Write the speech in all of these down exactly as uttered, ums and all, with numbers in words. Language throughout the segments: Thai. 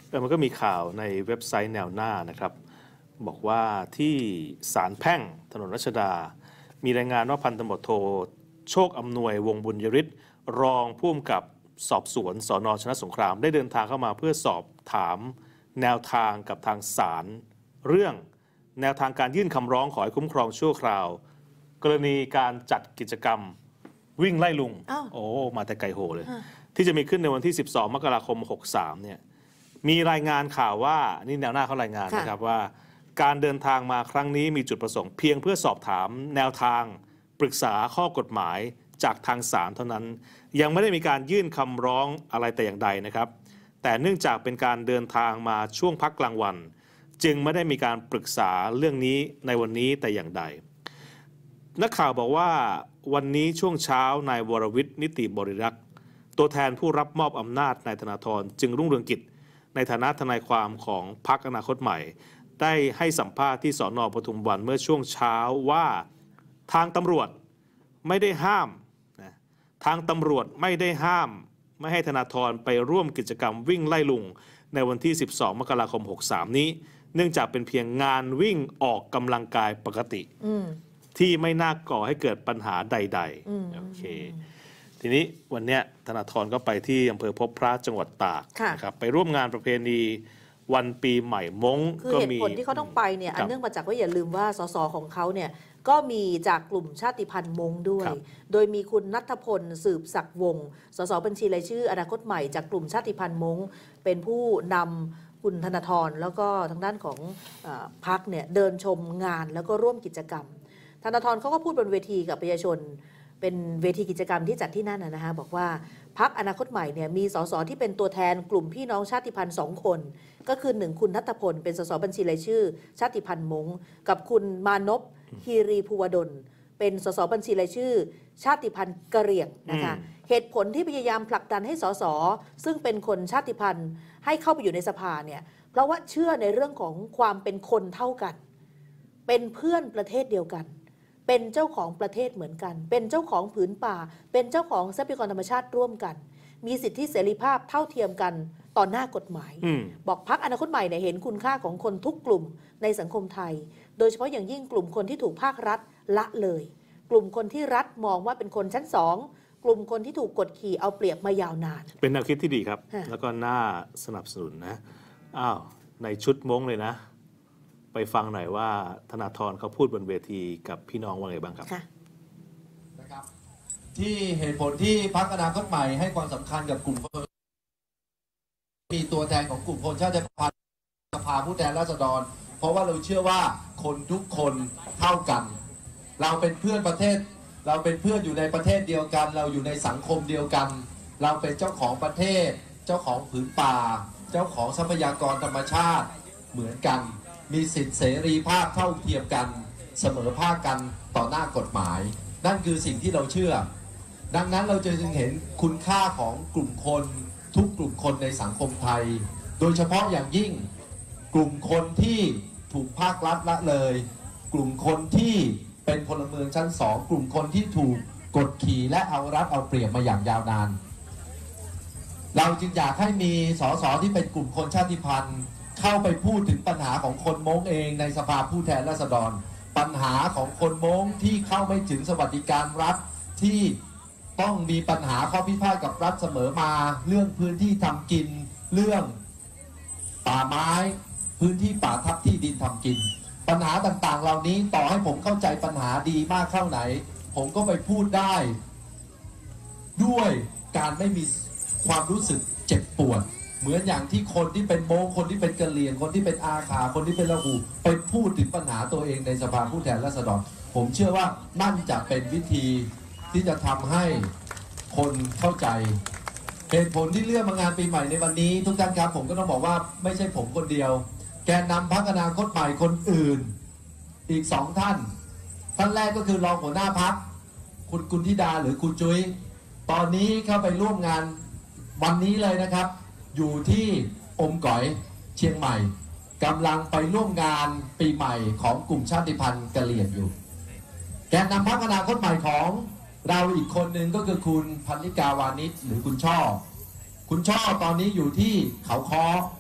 มันก็มีข่าวในเว็บไซต์แนวหน้านะครับบอกว่าที่ศาลแพ่งถนนรัชดามีรายงานว่าพันตำรวจโทโชคอำนวยวงบุญยริศรองผู้กำกับสอบสวนสน.ชนะสงครามได้เดินทางเข้ามาเพื่อสอบถามแนวทางกับทางศาลเรื่องแนวทางการยื่นคำร้องขอให้คุ้มครองชั่วคราวกรณีการจัดกิจกรรมวิ่งไล่ลุงโอ้มาแต่ไกลโหเลยที่จะมีขึ้นในวันที่สิบสองมกราคมหกสิบสามเนี่ยมีรายงานข่าวว่านี่แนวหน้าเขารายงานนะครับว่าการเดินทางมาครั้งนี้มีจุดประสงค์เพียงเพื่อสอบถามแนวทางปรึกษาข้อกฎหมายจากทางศาลเท่านั้นยังไม่ได้มีการยื่นคำร้องอะไรแต่อย่างใดนะครับแต่เนื่องจากเป็นการเดินทางมาช่วงพักกลางวันจึงไม่ได้มีการปรึกษาเรื่องนี้ในวันนี้แต่อย่างใดนักข่าวบอกว่าวันนี้ช่วงเช้านายวรวิทย์นิติบริรักษ์ตัวแทนผู้รับมอบอำนาจนายธนาธรจึงรุ่งเรืองกิจในฐานะทนายความของพรรคอนาคตใหม่ได้ให้สัมภาษณ์ที่สน.ปทุมวันเมื่อช่วงเช้าว่าทางตำรวจไม่ได้ห้ามนะทางตำรวจไม่ได้ห้ามไม่ให้ธนาธรไปร่วมกิจกรรมวิ่งไล่ลุงในวันที่สิบสองมกราคมหกสิบสามนี้เนื่องจากเป็นเพียงงานวิ่งออกกำลังกายปกติที่ไม่น่าก่อให้เกิดปัญหาใดๆโอเคทีนี้วันนี้ธนาธรก็ไปที่อำเภอพบพระจังหวัดตากนะครับไปร่วมงานประเพณีวันปีใหม่ม้งคือเหตุผลที่เขาต้องไปเนี่ยอันเนื่องมาจากว่าอย่าลืมว่าสสของเขาเนี่ยก็มีจากกลุ่มชาติพันธุ์ม้งด้วยโดยมีคุณณัฐพลสืบศักดิ์วงศ์สสบัญชีรายชื่ออนาคตใหม่จากกลุ่มชาติพันธุ์ม้งเป็นผู้นำคุณธนาธรแล้วก็ทางด้านของพรรคเนี่ยเดินชมงานแล้วก็ร่วมกิจกรรมธนาธรเขาก็พูดบนเวทีกับประชาชนเป็นเวทีกิจกรรมที่จัดที่นั่นนะฮะบอกว่าพรรคอนาคตใหม่เนี่ยมีสสที่เป็นตัวแทนกลุ่มพี่น้องชาติพันธุ์สองคนก็คือหนึ่งคุณณัฐพลเป็นสสบัญชีรายชื่อชาติพันธุ์ม้งกับคุณมานพฮีรีภูวดลเป็นสสบัญชีรายชื่อชาติพันธุ์กะเหรี่ยงนะคะเหตุผลที่พยายามผลักดันให้สสซึ่งเป็นคนชาติพันธุ์ให้เข้าไปอยู่ในสภาเนี่ยเพราะว่าเชื่อในเรื่องของความเป็นคนเท่ากันเป็นเพื่อนประเทศเดียวกันเป็นเจ้าของประเทศเหมือนกันเป็นเจ้าของผืนป่าเป็นเจ้าของทรัพยากรธรรมชาติร่วมกันมีสิทธิเสรีภาพเท่าเทียมกันต่อหน้ากฎหมายบอกพรรคอนาคตใหม่เนี่ยเห็นคุณค่าของคนทุกกลุ่มในสังคมไทยโดยเฉพาะอย่างยิ่งกลุ่มคนที่ถูกภาครัฐละเลยกลุ่มคนที่รัฐมองว่าเป็นคนชั้นสองกลุ่มคนที่ถูกกดขี่เอาเปรียบมายาวนานเป็นแนวคิดที่ดีครับแล้วก็น่าสนับสนุนนะอ้าวในชุดม้งเลยนะไปฟังหน่อยว่าธนาธรเขาพูดบนเวทีกับพี่น้องว่าไงบ้างครับนะครับที่เหตุผลที่พรรคอนาคตใหม่ให้ความสำคัญกับกลุ่มมีตัวแทนของกลุ่มคนชาติพันธุ์สภาผู้แทนราษฎรเพราะว่าเราเชื่อว่าคนทุกคนเท่ากันเราเป็นเพื่อนประเทศเราเป็นเพื่อนอยู่ในประเทศเดียวกันเราอยู่ในสังคมเดียวกันเราเป็นเจ้าของประเทศเจ้าของผืนป่าเจ้าของทรัพยากรธรรมชาติเหมือนกันมีสิทธิเสรีภาพเท่าเทียมกันเสมอภาคกันต่อหน้ากฎหมายนั่นคือสิ่งที่เราเชื่อดังนั้นเราจะจึงเห็นคุณค่าของกลุ่มคนทุกกลุ่มคนในสังคมไทยโดยเฉพาะอย่างยิ่งกลุ่มคนที่ถูกภาครัฐละเลยกลุ่มคนที่เป็นพลเมืองชั้นสองกลุ่มคนที่ถูกกดขี่และเอารัดเอาเปรียบมาอย่างยาวนานเราจึงอยากให้มีสสที่เป็นกลุ่มคนชาติพันธุ์เข้าไปพูดถึงปัญหาของคนม้งเองในสภาผู้แทนราษฎรปัญหาของคนม้งที่เข้าไม่ถึงสวัสดิการรัฐที่ต้องมีปัญหาข้อพิพาทกับรัฐเสมอมาเรื่องพื้นที่ทำกินเรื่องป่าไม้พื้นที่ป่าทับที่ดินทำกินปัญหาต่างๆเหล่านี้ต่อให้ผมเข้าใจปัญหาดีมากเท่าไหนผมก็ไปพูดได้ด้วยการไม่มีความรู้สึกเจ็บปวดเหมือนอย่างที่คนที่เป็นโม้งคนที่เป็นกะเหรี่ยงคนที่เป็นอาขาคนที่เป็นละหูไปพูดถึงปัญหาตัวเองในสภาผู้แทนราษฎรผมเชื่อว่านั่นจะเป็นวิธีที่จะทำให้คนเข้าใจเหตุผลที่เลือกมางานปีใหม่ในวันนี้ทุกท่านครับผมก็ต้องบอกว่าไม่ใช่ผมคนเดียวแกนนำพรรคอนาคตใหม่คนอื่นอีกสองท่านท่านแรกก็คือรองหัวหน้าพรรคคุณกุลธิดาหรือคุณจุ้ยตอนนี้เข้าไปร่วมงานวันนี้เลยนะครับอยู่ที่อมก๋อยเชียงใหม่กำลังไปร่วมงานปีใหม่ของกลุ่มชาติพันธุ์กะเหรี่ยงอยู่แกนนำพรรคอนาคตใหม่ของเราอีกคนหนึ่งก็คือคุณพันนิกาวานิชหรือคุณช่อคุณช่อตอนนี้อยู่ที่เขาค้อ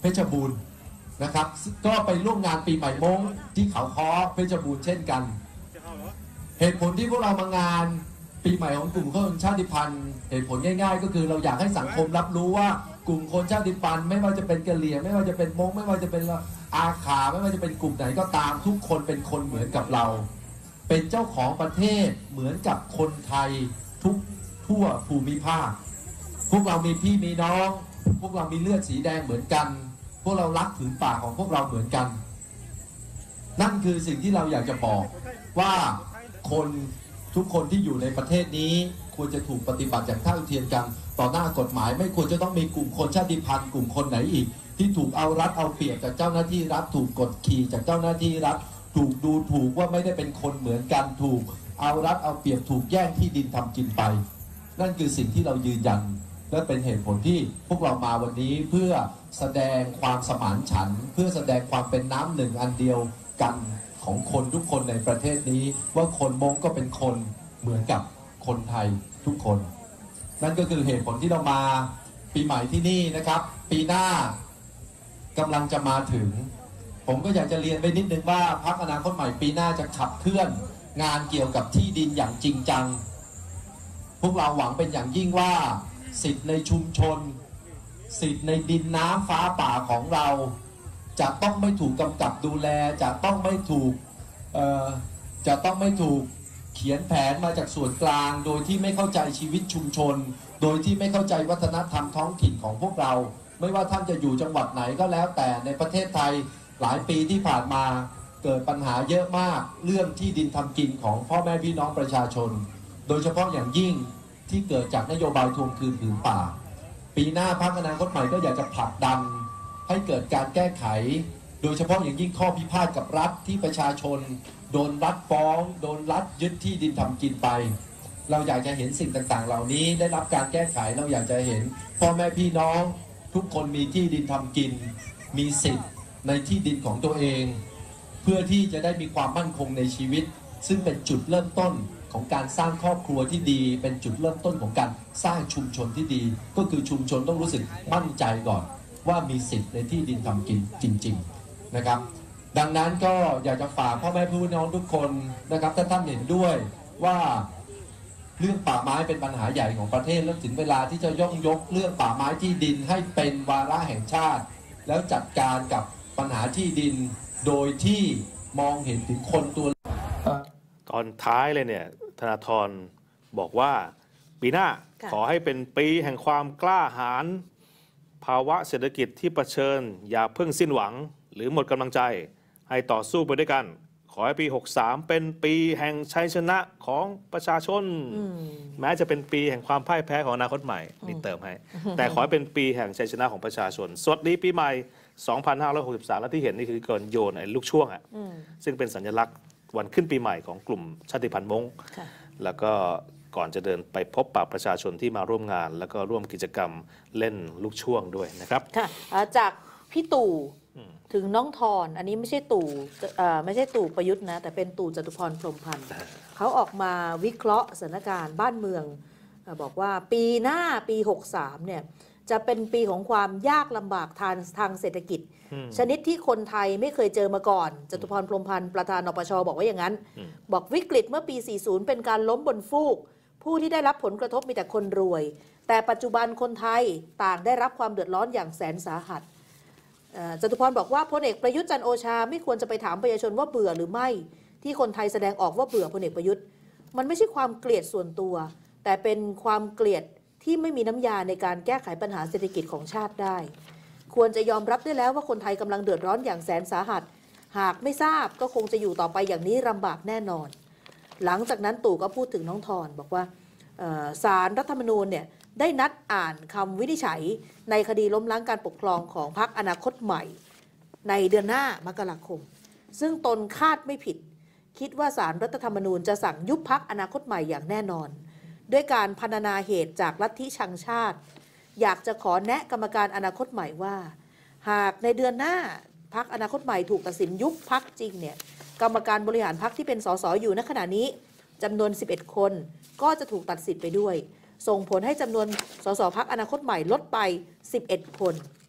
เพชรบูรณ์นะครับก็ไปร่วมงานปีใหม่มงที่เขาค้อเพชรบูรณ์เช่นกันเหตุผลที่พวกเรามางานปีใหม่ของกลุ่มคนชาติพันธุ์เหตุผลง่ายๆก็คือเราอยากให้สังคมรับรู้ว่ากลุ่มคนชาติพันธุ์ไม่ว่าจะเป็นกะเหรี่ยงไม่ว่าจะเป็นมงไม่ว่าจะเป็นอาขาไม่ว่าจะเป็นกลุ่มไหนก็ตามทุกคนเป็นคนเหมือนกับเราเป็นเจ้าของประเทศเหมือนกับคนไทยทุกทั่วภูมิภาคพวกเรามีพี่มีน้องพวกเรามีเลือดสีแดงเหมือนกันพวกเรารักผืนป่าของพวกเราเหมือนกันนั่นคือสิ่งที่เราอยากจะบอกว่าคนทุกคนที่อยู่ในประเทศนี้ควรจะถูกปฏิบัติอย่างเท่าเทียมกันต่อหน้ากฎหมายไม่ควรจะต้องมีกลุ่มคนชาติพันธุ์กลุ่มคนไหนอีกที่ถูกเอารัดเอาเปรียบจากเจ้าหน้าที่รัฐถูกกดขี่จากเจ้าหน้าที่รัฐถูกดูถูกว่าไม่ได้เป็นคนเหมือนกันถูกเอารัดเอาเปรียบถูกแย่งที่ดินทำกินไปนั่นคือสิ่งที่เรายืนยันและเป็นเหตุผลที่พวกเรามาวันนี้เพื่อแสดงความสมานฉันท์เพื่อแสดงความเป็นน้ำหนึ่งอันเดียวกันของคนทุกคนในประเทศนี้ว่าคนมงก็เป็นคนเหมือนกับคนไทยทุกคนนั่นก็คือเหตุผลที่เรามาปีใหม่ที่นี่นะครับปีหน้ากำลังจะมาถึงผมก็อยากจะเรียนไปนิดนึงว่าพรรคอนาคตใหม่ปีหน้าจะขับเคลื่อนงานเกี่ยวกับที่ดินอย่างจริงจังพวกเราหวังเป็นอย่างยิ่งว่าสิทธิ์ในชุมชนสิทธิ์ในดินน้ำฟ้าป่าของเราจะต้องไม่ถูกกำกับดูแลจะต้องไม่ถูกเอ่อจะต้องไม่ถูกเขียนแผนมาจากส่วนกลางโดยที่ไม่เข้าใจชีวิตชุมชนโดยที่ไม่เข้าใจวัฒนธรรมท้องถิ่นของพวกเราไม่ว่าท่านจะอยู่จังหวัดไหนก็แล้วแต่ในประเทศไทยหลายปีที่ผ่านมาเกิดปัญหาเยอะมากเรื่องที่ดินทำกินของพ่อแม่พี่น้องประชาชนโดยเฉพาะอย่างยิ่งที่เกิดจากนโยบายทวงคืนผืนป่าปีหน้าพรรคอนาคตใหม่ก็อยากจะผลักดันให้เกิดการแก้ไขโดยเฉพาะอย่างยิ่งข้อพิพาทกับรัฐที่ประชาชนโดนรัฐฟ้องโดนรัฐยึดที่ดินทำกินไปเราอยากจะเห็นสิ่งต่างๆเหล่านี้ได้รับการแก้ไขเราอยากจะเห็นพ่อแม่พี่น้องทุกคนมีที่ดินทำกินมีสิทธิ์ในที่ดินของตัวเองเพื่อที่จะได้มีความมั่นคงในชีวิตซึ่งเป็นจุดเริ่มต้นของการสร้างครอบครัวที่ดีเป็นจุดเริ่มต้นของการสร้างชุมชนที่ดีก็คือชุมชนต้องรู้สึกมั่นใจก่อนว่ามีสิทธิ์ในที่ดินทำกินจริงๆนะครับดังนั้นก็อยากจะฝากพ่อแม่พี่น้องทุกคนนะครับถ้าท่านเห็นด้วยว่าเรื่องป่าไม้เป็นปัญหาใหญ่ของประเทศแล้วถึงเวลาที่จะย่องยกเรื่องป่าไม้ที่ดินให้เป็นวาระแห่งชาติแล้วจัดการกับปัญหาที่ดินโดยที่มองเห็นถึงคนตัวตอนท้ายเลยเนี่ยธนาธรบอกว่าปีหน้าขอให้เป็นปีแห่งความกล้าหาญภาวะเศรษฐกิจที่เผชิญอย่าเพิ่งสิ้นหวังหรือหมดกำลังใจให้ต่อสู้ไปด้วยกันขอให้ปีหกสิบสามเป็นปีแห่งชัยชนะของประชาชนแม้จะเป็นปีแห่งความพ่ายแพ้ของอนาคตใหม่นี่เติมให้แต่ขอให้เป็นปีแห่งชัยชนะของประชาชนสวัสดีปีใหม่สองพันห้าร้อยหกสิบสามและที่เห็นนี่คือการโยนไอ้ลูกช่วงอ่ะซึ่งเป็นสัญลักษณ์วันขึ้นปีใหม่ของกลุ่มชาติพันธุ์มงแล้วก็ก่อนจะเดินไปพบปะประชาชนที่มาร่วมงานแล้วก็ร่วมกิจกรรมเล่นลูกช่วงด้วยนะครับค่ะจากพี่ตู่ถึงน้องทอนอันนี้ไม่ใช่ตู่ไม่ใช่ตู่ประยุทธ์นะแต่เป็นตู่จตุพรพรหมพันธ์เขาออกมาวิเคราะห์สถานการณ์บ้านเมืองบอกว่าปีหน้าปีหกสิบสามเนี่ยจะเป็นปีของความยากลำบากทางทางเศรษฐกิจชนิดที่คนไทยไม่เคยเจอมาก่อนจตุพรพรหมพันธ์ประธานนปชบอกว่าอย่างนั้นบอกวิกฤตเมื่อปีสี่สิบเป็นการล้มบนฟูกผู้ที่ได้รับผลกระทบมีแต่คนรวยแต่ปัจจุบันคนไทยต่างได้รับความเดือดร้อนอย่างแสนสาหัสจตุพรบอกว่าพลเอกประยุทธ์จันทร์โอชาไม่ควรจะไปถามประชาชนว่าเบื่อหรือไม่ที่คนไทยแสดงออกว่าเบื่อพลเอกประยุทธ์มันไม่ใช่ความเกลียดส่วนตัวแต่เป็นความเกลียดที่ไม่มีน้ำยาในการแก้ไขปัญหาเศรษฐกิจของชาติได้ควรจะยอมรับได้แล้วว่าคนไทยกำลังเดือดร้อนอย่างแสนสาหัสหากไม่ทราบก็คงจะอยู่ต่อไปอย่างนี้ลำบากแน่นอนหลังจากนั้นตู่ก็พูดถึงน้องทอนบอกว่าศาลรัฐธรรมนูญเนี่ยได้นัดอ่านคำวินิจฉัยในคดีล้มล้างการปกครองของพรรคอนาคตใหม่ในเดือนหน้ามกราคมซึ่งตนคาดไม่ผิดคิดว่าศาลรัฐธรรมนูญจะสั่งยุบพรรคอนาคตใหม่อย่างแน่นอนด้วยการพรรณนาเหตุจากลัทธิชังชาติอยากจะขอแนะกรรมการอนาคตใหม่ว่าหากในเดือนหน้าพรรคอนาคตใหม่ถูกตัดสินยุบพรรคจริงเนี่ยกรรมการบริหารพรรคที่เป็นสสอยู่ณขณะนี้จำนวนสิบเอ็ดคนก็จะถูกตัดสิทธิ์ไปด้วยส่งผลให้จำนวนสสพรรคอนาคตใหม่ลดไปสิบเอ็ดคน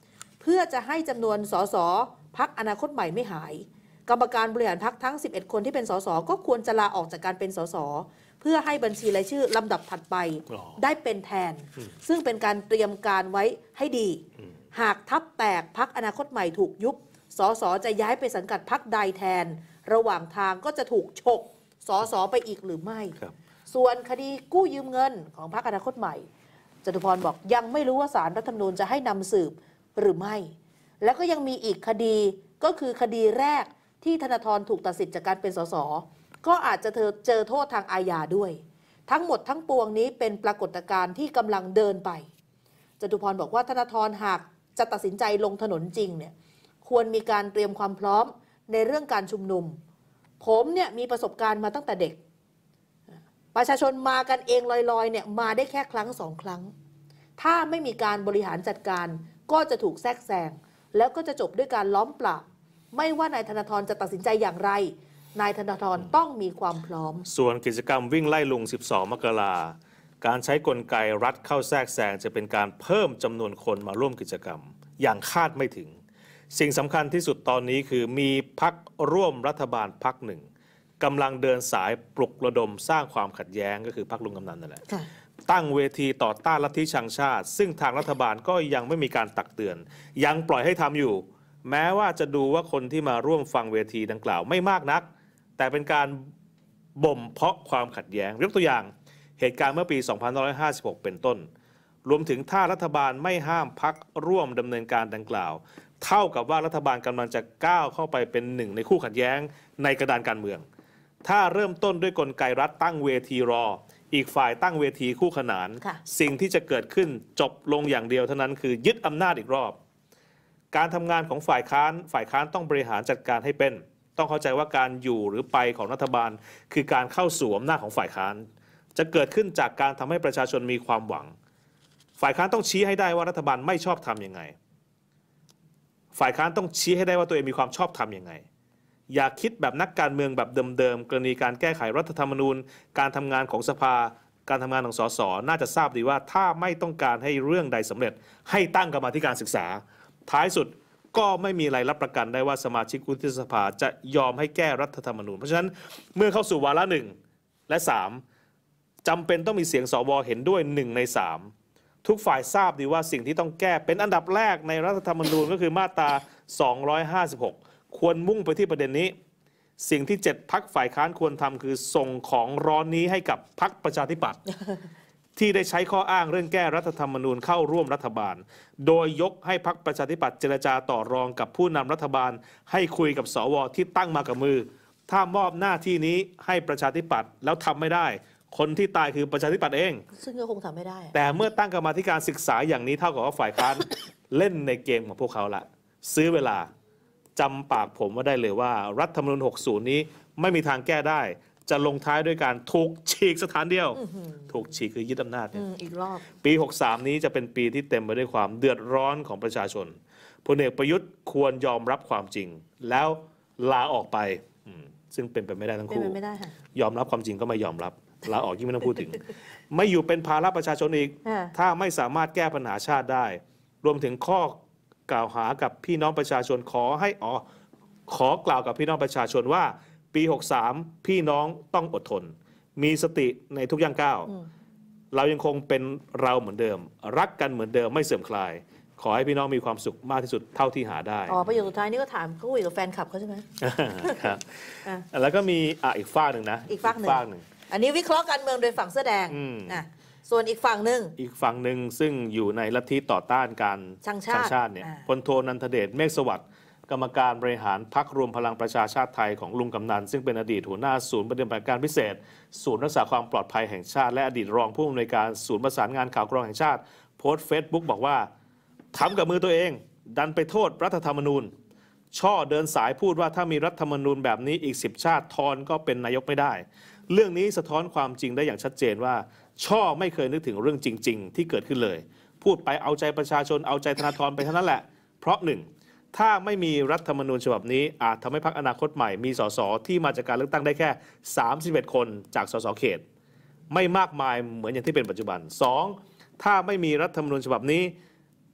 เพื่อจะให้จำนวนสสพรรคอนาคตใหม่ไม่หายกรรมการบริหารพรรคทั้งสิบเอ็ดคนที่เป็นสสก็ควรจะลาออกจากการเป็นสสเพื่อให้บัญชีรายชื่อลำดับถัดไปได้เป็นแทนซึ่งเป็นการเตรียมการไว้ให้ดีหากทัพแตกพรรคอนาคตใหม่ถูกยุบสสจะย้ายไปสังกัดพรรคใดแทนระหว่างทางก็จะถูกฉกสสไปอีกหรือไม่ส่วนคดีกู้ยืมเงินของพรรคอนาคตใหม่จตุพรบอกยังไม่รู้ว่าศาลรัฐธรรมนูญจะให้นำสืบหรือไม่แล้วก็ยังมีอีกคดีก็คือคดีแรกที่ธนาธรถูกตัดสิทธิ์จากการเป็นสสก็อาจจะเจอโทษทางอาญาด้วยทั้งหมดทั้งปวงนี้เป็นปรากฏการณ์ที่กำลังเดินไปจตุพรบอกว่าธนาธรหากจะตัดสินใจลงถนนจริงเนี่ยควรมีการเตรียมความพร้อมในเรื่องการชุมนุมผมเนี่ยมีประสบการณ์มาตั้งแต่เด็กประชาชนมากันเองลอยๆเนี่ยมาได้แค่ครั้งสองครั้งถ้าไม่มีการบริหารจัดการก็จะถูกแทรกแซงแล้วก็จะจบด้วยการล้อมปราบไม่ว่านายธนาธรจะตัดสินใจอย่างไรนายธนาธรต้องมีความพร้อมส่วนกิจกรรมวิ่งไล่ลุงสิบสองมกราการใช้กลไกรัฐเข้าแทรกแซงจะเป็นการเพิ่มจำนวนคนมาร่วมกิจกรรมอย่างคาดไม่ถึงสิ่งสำคัญที่สุดตอนนี้คือมีพรรคร่วมรัฐบาลพรรคหนึ่งกำลังเดินสายปลุกระดมสร้างความขัดแย้งก็คือพรรคลุงกำนันนั่นแหละตั้งเวทีต่อต้านลัทธิชังชาติซึ่งทางรัฐบาลก็ยังไม่มีการตักเตือนยังปล่อยให้ทำอยู่แม้ว่าจะดูว่าคนที่มาร่วมฟังเวทีดังกล่าวไม่มากนักแต่เป็นการบ่มเพาะความขัดแย้งยกตัวอย่างเหตุการณ์เมื่อปีสองพันห้าร้อยห้าสิบหกเป็นต้นรวมถึงถ้ารัฐบาลไม่ห้ามพรรคร่วมดำเนินการดังกล่าวเท่ากับว่ารัฐบาลกำลังจะก้าวเข้าไปเป็นหนึ่งในคู่ขัดแย้งในกระดานการเมืองถ้าเริ่มต้นด้วยกลไกรัฐตั้งเวทีรออีกฝ่ายตั้งเวทีคู่ขนานสิ่งที่จะเกิดขึ้นจบลงอย่างเดียวเท่านั้นคือยึดอำนาจอีกรอบการทำงานของฝ่ายค้านฝ่ายค้านต้องบริหารจัดการให้เป็นต้องเข้าใจว่าการอยู่หรือไปของรัฐบาลคือการเข้าสู่อำนาจของฝ่ายค้านจะเกิดขึ้นจากการทำให้ประชาชนมีความหวังฝ่ายค้านต้องชี้ให้ได้ว่ารัฐบาลไม่ชอบทำยังไงฝ่ายค้านต้องชี้ให้ได้ว่าตัวเองมีความชอบทำยังไงอย่าคิดแบบนักการเมืองแบบเดิมๆกรณีการแก้ไขรัฐธรรมนูญการทำงานของสภาการทำงานของสสน่าจะทราบดีว่าถ้าไม่ต้องการให้เรื่องใดสำเร็จให้ตั้งกรรมาธิการศึกษาท้ายสุดก็ไม่มีอะไรรับประกันได้ว่าสมาชิกวุฒิสภาจะยอมให้แก้รัฐธรรมนูญเพราะฉะนั้นเมื่อเข้าสู่วาระหนึ่งและสามจำเป็นต้องมีเสียงสวเห็นด้วยหนึ่งในสามทุกฝ่ายทราบดีว่าสิ่งที่ต้องแก้เป็นอันดับแรกในรัฐธรรมนูญก็คือมาตราสองร้อยห้าสิบหกควรมุ่งไปที่ประเด็นนี้สิ่งที่เจ็ดพรรคฝ่ายค้านควรทำคือส่งของร้อนนี้ให้กับพรรคประชาธิปัตย์ ที่ได้ใช้ข้ออ้างเรื่องแก้รัฐธรรมนูญเข้าร่วมรัฐบาลโดยยกให้พรรคประชาธิปัตย์เจรจาต่อรองกับผู้นำรัฐบาลให้คุยกับสวที่ตั้งมากับมือถ้ามอบหน้าที่นี้ให้ประชาธิปัตย์แล้วทำไม่ได้คนที่ตายคือประชาธิปัตย์เองซึ่งก็คงทำไม่ได้แต่เมื่อตั้งกรรมาธิการศึกษาอย่างนี้เท่ากับว่าฝ่ายค้าน เล่นในเกมของพวกเขาละซื้อเวลาจำปากผมว่าได้เลยว่ารัฐธรรมนูญหกสิบนี้ไม่มีทางแก้ได้จะลงท้ายด้วยการถูกฉีกสถานเดียวถูกฉีกคือยึดอำนาจเนี่ยอีกรอบปีหกสิบสามนี้จะเป็นปีที่เต็มไปด้วยความเดือดร้อนของประชาชนพลเอกประยุทธ์ควรยอมรับความจริงแล้วลาออกไปซึ่งเป็นไปไม่ได้ทั้งคู่ยอมรับความจริงก็ไม่ยอมรับลาออกยิ่งไม่ต้องพูดถึงไม่อยู่เป็นภาระประชาชนอีกถ้าไม่สามารถแก้ปัญหาชาติได้รวมถึงข้อกล่าวหากับพี่น้องประชาชนขอให้อ๋อขอกล่าวกับพี่น้องประชาชนว่าปีหกสิบสามพี่น้องต้องอดทนมีสติในทุกย่างก้าวเรายังคงเป็นเราเหมือนเดิมรักกันเหมือนเดิมไม่เสื่อมคลายขอให้พี่น้องมีความสุขมากที่สุดเท่าที่หาได้อ๋อประโยคสุดท้ายนี่ก็ถามเขาคุยกับแฟนคลับเขาใช่ไหมครับแล้วก็มีอ่ะอีกฝ้าหนึ่งนะอีกฝ้าหนึ่งอันนี้วิเคราะห์การเมืองโดยฝั่งเสื้อแดงอ่ะส่วนอีกฝั่งหนึ่งอีกฝั่งหนึ่งซึ่งอยู่ในลัทธิต่อต้านการชังชาติเนี่ยพลโทนันทเดชเมฆสวัสดิ์กรรมการบริหารพรรครวมพลังประชาชาติไทยของลุงกำนันซึ่งเป็นอดีตหัวหน้าศูนย์ปฏิบัติการพิเศษศูนย์รักษาความปลอดภัยแห่งชาติและอดีตรองผู้อำนวยการศูนย์ประสานงานข่าวกรองแห่งชาติโพสต์เฟซบุ๊กบอกว่าทำกับมือตัวเองดันไปโทษรัฐธรรมนูญช่อเดินสายพูดว่าถ้ามีรัฐธรรมนูญแบบนี้อีกสิบชาติทอนก็เป็นนายกไม่ได้เรื่องนี้สะท้อนความจริงได้อย่างชัดเจนว่าช่อไม่เคยนึกถึงเรื่องจริงๆที่เกิดขึ้นเลยพูดไปเอาใจประชาชนเอาใจธนาธรไปเท่านั้นแหละเพราะหนึ่งถ้าไม่มีรัฐธรรมนูญฉบับนี้อาจทำให้พรรคอนาคตใหม่มีสสที่มาจากการเลือกตั้งได้แค่สามสิบเอ็ดคนจากสสเขตไม่มากมายเหมือนอย่างที่เป็นปัจจุบันสองถ้าไม่มีรัฐธรรมนูญฉบับนี้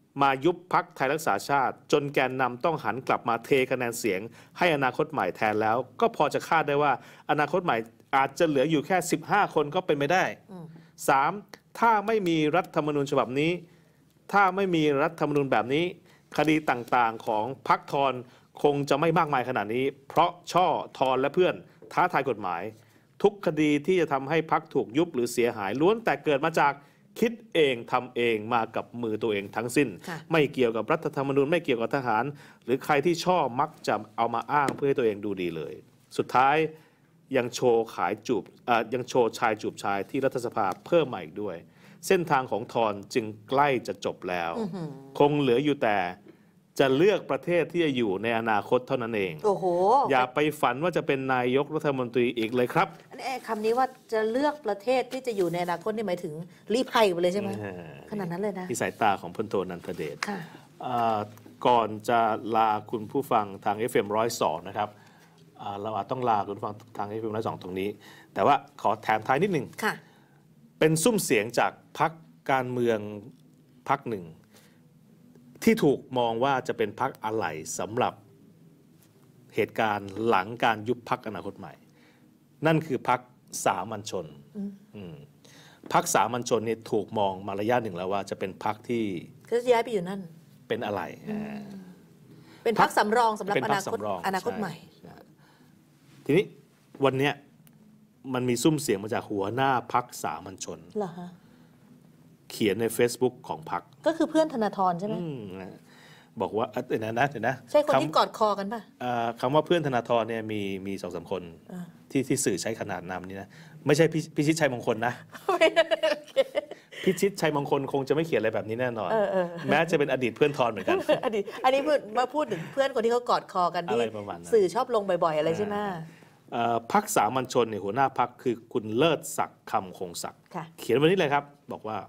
มายุบพรรคไทยรักษาชาติจนแกนนำต้องหันกลับมาเทคะแนนเสียงให้อนาคตใหม่แทนแล้วก็พอจะคาดได้ว่าอนาคตใหม่อาจจะเหลืออยู่แค่สิบห้าคนก็เป็นไปได้ สาม ถ้าไม่มีรัฐธรรมนูญฉบับนี้ถ้าไม่มีรัฐธรรมนูญแบบนี้คดีต่างๆของพรรคทอนคงจะไม่มากมายขนาดนี้เพราะช่อทอนและเพื่อนท้าทายกฎหมายทุกคดีที่จะทำให้พรรคถูกยุบหรือเสียหายล้วนแต่เกิดมาจากคิดเองทำเองมากับมือตัวเองทั้งสิ้นไม่เกี่ยวกับรัฐธรรมนูญไม่เกี่ยวกับทหารหรือใครที่ชอบมักจะเอามาอ้างเพื่อให้ตัวเองดูดีเลยสุดท้ายยังโชว์ขายจูบยังโชว์ชายจูบชายที่รัฐสภาเพิ่มมาอีกด้วยเส้นทางของทอนจึงใกล้จะจบแล้วคงเหลืออยู่แต่จะเลือกประเทศที่จะอยู่ในอนาคตเท่านั้นเองโอ้โหอย่าไปฝันว่าจะเป็นนายกรัฐมนตรีอีกเลยครับอันนี้คำนี้ว่าจะเลือกประเทศที่จะอยู่ในอนาคตนี่หมายถึงรีภัยไปเลยใช่ไหมขนาดนั้นเลยนะที่สายตาของพลโทนันทเดชก่อนจะลาคุณผู้ฟังทาง เอฟ เอ็ม หนึ่งศูนย์สองนะครับเราอาจต้องลาคุณผู้ฟังทาง เอฟ เอ็ม หนึ่งศูนย์สองตรงนี้แต่ว่าขอแถมท้ายนิดหนึ่งเป็นซุ้มเสียงจากพรรคการเมืองพรรคหนึ่งที่ถูกมองว่าจะเป็นพรรคอะไหล่สำหรับเหตุการณ์หลังการยุบพรรคอนาคตใหม่นั่นคือพรรคสามัญชนพรรคสามัญชนนี่ถูกมองมาระยะหนึ่งแล้วว่าจะเป็นพรรคที่ก็ย้ายไปอยู่นั่นเป็นอะไหล่เป็นพรรคสำรองสำหรับอนาคตอนาคตใหม่ทีนี้วันนี้มันมีซุ้มเสียงมาจากหัวหน้าพรรคสามัญชนเหรอฮะเขียนใน Facebook ของพรรคก็คือเพื่อนธนาธรใช่ไหมบอกว่าเดี๋ยวนะเดี๋ยวนะใช่คนที่กอดคอกันป่ะคำว่าเพื่อนธนาธรเนี่ยมีมีสองสามคนที่ที่สื่อใช้ขนาดนามนี้นะไม่ใช่พิชิตชัยมงคลนะพิชิตชัยมงคลคงจะไม่เขียนอะไรแบบนี้แน่นอนแม้จะเป็นอดีตเพื่อนทรเหมือนกันอดีตอันนี้พูดมาพูดถึงเพื่อนคนที่เขากอดคอกันที่สื่อชอบลงบ่อยๆอะไรใช่ไหมพรรคสามัญชนเนี่ยหัวหน้าพรรคคือคุณเลิศศักดิ์คำคงศักดิ์เขียนวันนี้เลยครับบอกว่า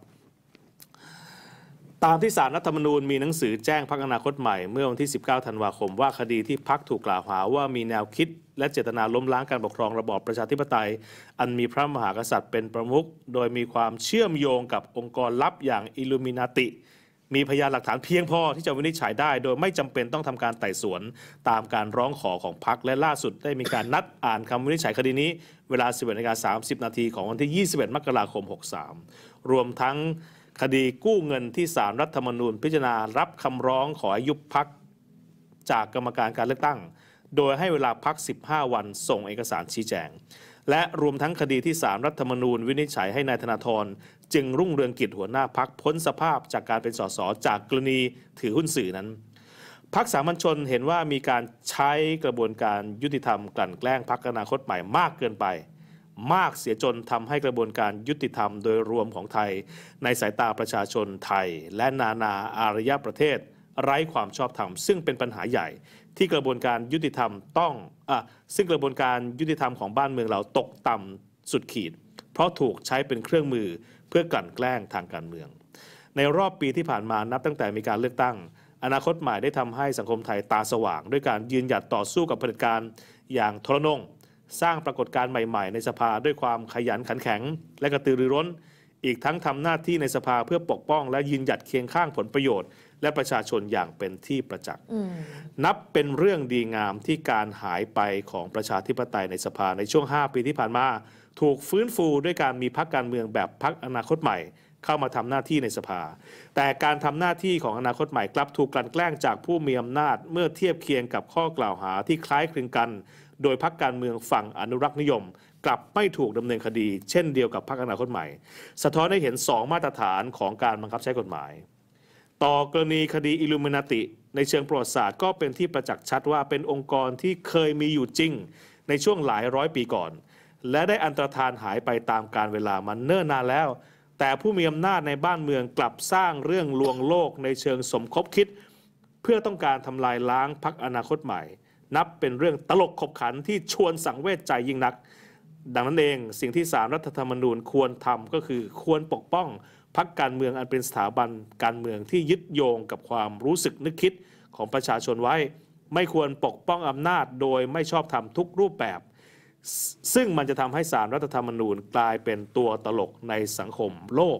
ตามที่ศาลรัฐธรรมนูญมีหนังสือแจ้งพรรคอนาคตใหม่เมื่อวันที่สิบเก้าธันวาคมว่าคดีที่พรรคถูกกล่าวหาว่ามีแนวคิดและเจตนาล้มล้างการปกครองระบอบประชาธิปไตยอันมีพระมหากษัตริย์เป็นประมุขโดยมีความเชื่อมโยงกับองค์กรลับอย่างอิลูมินาติมีพยานหลักฐานเพียงพอที่จะวินิจฉัยได้โดยไม่จำเป็นต้องทำการไต่สวนตามการร้องขอของพรรคและล่าสุดได้มีการนัดอ่านคำวินิจฉัยคดีนี้เวลา สิบเอ็ดนาฬิกาสามสิบนาทีของวันที่ยี่สิบเอ็ดมกราคมหกสิบสามรวมทั้งคดีกู้เงินที่ศาลรัฐธรรมนูญพิจารณารับคำร้องขอให้ยุบพรรคจากกรรมการการเลือกตั้งโดยให้เวลาพรรคสิบห้าวันส่งเอกสารชี้แจงและรวมทั้งคดีที่ศาลรัฐธรรมนูญวินิจฉัยให้นายธนาธรจึงรุ่งเรืองกิจหัวหน้าพรรคพ้นสภาพจากการเป็นสสจากกรณีถือหุ้นสื่อนั้นพรรคสามัญชนเห็นว่ามีการใช้กระบวนการยุติธรรมกลั่นแกล้งพรรคอนาคตใหม่มากเกินไปมากเสียจนทำให้กระบวนการยุติธรรมโดยรวมของไทยในสายตาประชาชนไทยและนานาอารยประเทศไร้ความชอบธรรมซึ่งเป็นปัญหาใหญ่ที่กระบวนการยุติธรรมต้องอ่ะซึ่งกระบวนการยุติธรรมของบ้านเมืองเราตกต่ำสุดขีดเพราะถูกใช้เป็นเครื่องมือเพื่อกลั่นแกล้งทางการเมืองในรอบปีที่ผ่านมานับตั้งแต่มีการเลือกตั้งอนาคตใหม่ได้ทำให้สังคมไทยตาสว่างด้วยการยืนหยัดต่อสู้กับเผด็จการอย่างทรนงสร้างปรากฏการณ์ใหม่ๆในสภาด้วยความขยันขันแข็งและกระตือรือร้นอีกทั้งทำหน้าที่ในสภาเพื่อปกป้องและยืนหยัดเคียงข้างผลประโยชน์และประชาชนอย่างเป็นที่ประจักษ์นับเป็นเรื่องดีงามที่การหายไปของประชาธิปไตยในสภาในช่วงห้าปีที่ผ่านมาถูกฟื้นฟูด้วยการมีพรรคการเมืองแบบพรรคอนาคตใหม่เข้ามาทำหน้าที่ในสภาแต่การทำหน้าที่ของอนาคตใหม่กลับถูกกลั่นแกล้งจากผู้มีอำนาจเมื่อเทียบเคียงกับข้อกล่าวหาที่คล้ายคลึงกันโดยพรรคการเมืองฝั่งอนุรักษ์นิยมกลับไม่ถูกดำเนินคดีเช่นเดียวกับพรรคอนาคตใหม่สะท้อนให้เห็นสองมาตรฐานของการบังคับใช้กฎหมายต่อกรณีคดีอิลูมินาติในเชิงประวัติศาสตร์ก็เป็นที่ประจักษ์ชัดว่าเป็นองค์กรที่เคยมีอยู่จริงในช่วงหลายร้อยปีก่อนและได้อันตรธานหายไปตามกาลเวลามันเนิ่นนานแล้วแต่ผู้มีอำนาจในบ้านเมืองกลับสร้างเรื่องลวงโลกในเชิงสมคบคิดเพื่อต้องการทำลายล้างพรรคอนาคตใหม่นับเป็นเรื่องตลกขบขันที่ชวนสังเวชใจยิ่งนักดังนั้นเองสิ่งที่ศาลรัฐธรรมนูญควรทำก็คือควรปกป้องพรรคการเมืองอันเป็นสถาบันการเมืองที่ยึดโยงกับความรู้สึกนึกคิดของประชาชนไว้ไม่ควรปกป้องอำนาจโดยไม่ชอบธรรมทุกรูปแบบซึ่งมันจะทำให้ศาลรัฐธรรมนูญกลายเป็นตัวตลกในสังคมโลก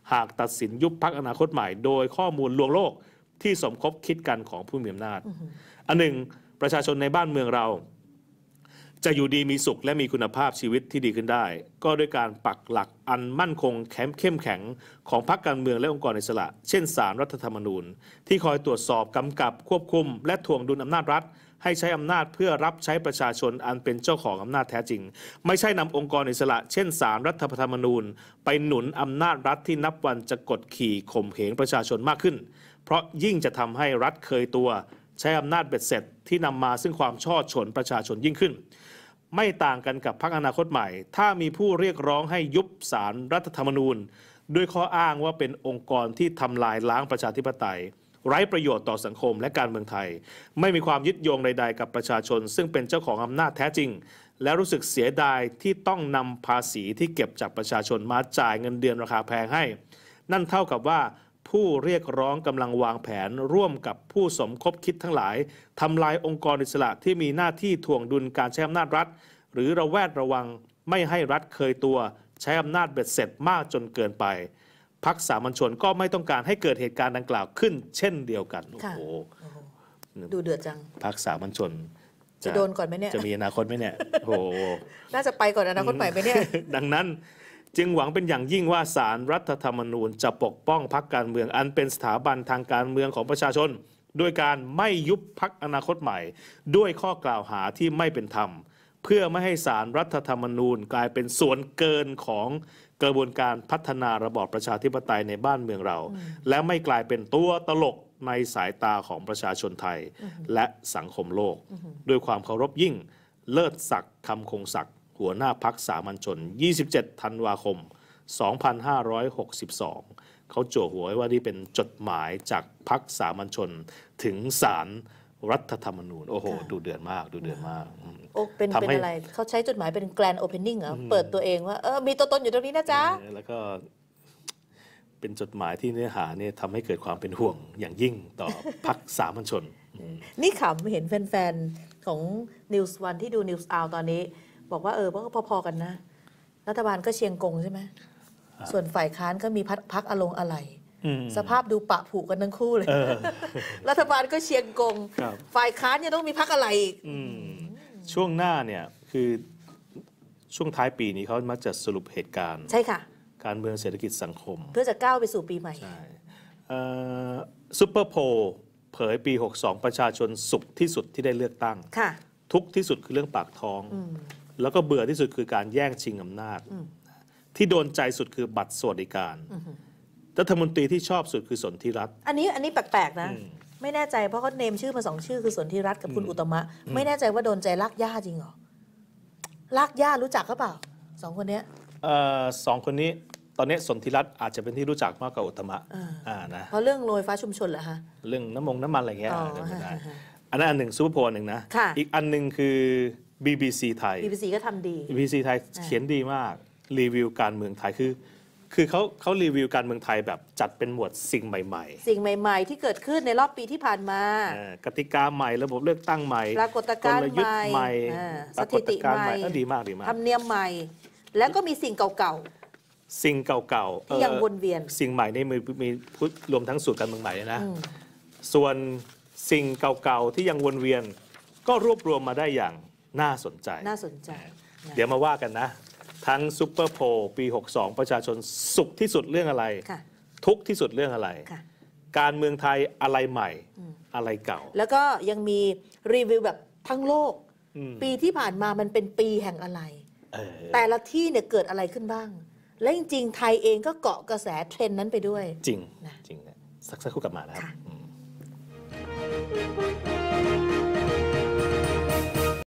หากตัดสินยุบพรรคอนาคตใหม่โดยข้อมูลลวงโลกที่สมคบคิดกันของผู้มีอำนาจอันหนึ่งประชาชนในบ้านเมืองเราจะอยู่ดีมีสุขและมีคุณภาพชีวิตที่ดีขึ้นได้ก็ด้วยการปักหลักอันมั่นคงเข้มแข็งของพรรคการเมืองและองค์กรอิสระเช่นศาลรัฐธรรมนูญที่คอยตรวจสอบกำกับควบคุมและถ่วงดุลอำนาจรัฐให้ใช้อำนาจเพื่อรับใช้ประชาชนอันเป็นเจ้าของอำนาจแท้จริงไม่ใช่นำองค์กรอิสระเช่นศาลรัฐธรรมนูญไปหนุนอำนาจรัฐที่นับวันจะกดขี่ข่มเหงประชาชนมากขึ้นเพราะยิ่งจะทำให้รัฐเคยตัวใช้อำนาจเบ็ดเสร็จที่นำมาซึ่งความชอดฉนประชาชนยิ่งขึ้นไม่ต่างกันกับพรรคอนาคตใหม่ถ้ามีผู้เรียกร้องให้ยุบศาลรัฐธรรมนูญด้วยข้ออ้างว่าเป็นองค์กรที่ทำลายล้างประชาธิปไตยไร้ประโยชน์ต่อสังคมและการเมืองไทยไม่มีความยึดโยงใดๆกับประชาชนซึ่งเป็นเจ้าของอำนาจแท้จริงและรู้สึกเสียดายที่ต้องนำภาษีที่เก็บจากประชาชนมาจ่ายเงินเดือนราคาแพงให้นั่นเท่ากับว่าผู้เรียกร้องกำลังวางแผนร่วมกับผู้สมคบคิดทั้งหลายทำลายองค์กรอิสระที่มีหน้าที่ถ่วงดุลการใช้อำนาจรัฐหรือระแวดระวังไม่ให้รัฐเคยตัวใช้อำนาจเบ็ดเสร็จมากจนเกินไปพรรคสามัญชนก็ไม่ต้องการให้เกิดเหตุการณ์ดังกล่าวขึ้นเช่นเดียวกันโอ้โหดูเดือดจังพรรคสามัญชนจะโดนก่อนไหมเนี่ยจะมีอนาคตไหมเนี่ยโอ้โหน่าจะไปก่อนอนาคตใหม่ไหมเนี่ยดังนั้นจึงหวังเป็นอย่างยิ่งว่าศาลรัฐธรรมนูญจะปกป้องพรรคการเมืองอันเป็นสถาบันทางการเมืองของประชาชนด้วยการไม่ยุบพรรคอนาคตใหม่ด้วยข้อกล่าวหาที่ไม่เป็นธรรมเพื่อไม่ให้ศาลรัฐธรรมนูญกลายเป็นส่วนเกินของกระบวนการพัฒนาระบอบประชาธิปไตยในบ้านเมืองเราและไม่กลายเป็นตัวตลกในสายตาของประชาชนไทยและสังคมโลกด้วยความเคารพยิ่งเลิศศักดิ์คำคงศักดิ์หัวหน้าพรรคสามัญชนยี่สิบเจ็ดธันวาคมสองพันห้าร้อยหกสิบสองเขาจั่วหัวไว้ว่านี่เป็นจดหมายจากพรรคสามัญชนถึงศาลรัฐธรรมนูญโอ้โหดูเดือดมากดูเดือดมากโอ้เป็นเป็นอะไรเขาใช้จดหมายเป็นแกรนด์โอเพนนิ่งเหรอเปิดตัวเองว่าเออมีตัวตนอยู่ตรงนี้นะจ๊ะแล้วก็เป็นจดหมายที่เนื้อหาเนี่ยทำให้เกิดความเป็นห่วงอย่างยิ่งต่อพรรคสามัญชนนี่ขำเห็นแฟนๆของ News วันที่ดู News Hour ตอนนี้บอกว่าเออก็พอๆกันนะรัฐบาลก็เชียงกงใช่ไหมส่วนฝ่ายค้านก็มีพรรคอลงอะไรสภาพดูปะผูกกันทั้งคู่เลยรัฐบาลก็เชียงกงฝ่ายค้านยังต้องมีพรรคอะไรอีกช่วงหน้าเนี่ยคือช่วงท้ายปีนี้เขามักจะสรุปเหตุการณ์ใช่ค่ะการเมืองเศรษฐกิจสังคมเพื่อจะก้าวไปสู่ปีใหม่ใช่ซุปเปอร์โพลเผยปีหกสิบสองประชาชนสุขที่สุดที่ได้เลือกตั้งทุกที่สุดคือเรื่องปากท้องแล้วก็เบื่อที่สุดคือการแย่งชิงอำนาจที่โดนใจสุดคือบัตรสวัสดิการรัฐมนตรีที่ชอบสุดคือสนธิรัตน์อันนี้อันนี้แปลกๆนะไม่แน่ใจเพราะเขาเนมชื่อมาสองชื่อคือสนธิรัตน์กับคุณอุตมะไม่แน่ใจว่าโดนใจลากย่าจริงเหรอลากย่ารู้จักหรือเปล่าสองคนนี้เอ่อสองคนนี้ตอนนี้สนธิรัตน์อาจจะเป็นที่รู้จักมากกว่าอุตมะอ่านะเพราะเรื่องโรยฟ้าชุมชนเหรอฮะเรื่องน้ำมงน้ำมันอะไรเงี้ยอันนั้นอันหนึ่งซูเปอร์โพลหนึ่งนะอีกอันหนึ่งคือ บี บี ซี ไทยบี บี ซี ก็ทำดีบี บี ซี ไทยเขียนดีมากรีวิวการเมืองไทยคือคือเขาเขารีวิวการเมืองไทยแบบจัดเป็นหมวดสิ่งใหม่ๆสิ่งใหม่ๆที่เกิดขึ้นในรอบปีที่ผ่านมากติกาใหม่ระบบเลือกตั้งใหม่ปรากฏการณ์ใหม่สถิติใหม่ดีมากดีมากธรรมเนียมใหม่แล้วก็มีสิ่งเก่าๆสิ่งเก่าๆที่ยังวนเวียนสิ่งใหม่นี่มีมีรวมทั้งสูตรการเมืองใหม่นะส่วนสิ่งเก่าๆที่ยังวนเวียนก็รวบรวมมาได้อย่างน่าสนใจน่าสนใจเดี๋ยวมาว่ากันนะทั้งซุปเปอร์โพลปีหกสิบสองประชาชนสุขที่สุดเรื่องอะไรทุกที่สุดเรื่องอะไรการเมืองไทยอะไรใหม่อะไรเก่าแล้วก็ยังมีรีวิวแบบทั้งโลกปีที่ผ่านมามันเป็นปีแห่งอะไรแต่ละที่เนี่ยเกิดอะไรขึ้นบ้างและจริงๆไทยเองก็เกาะกระแสเทรนด์นั้นไปด้วยจริงนะจริงนะสักสักครู่กลับมานะครับ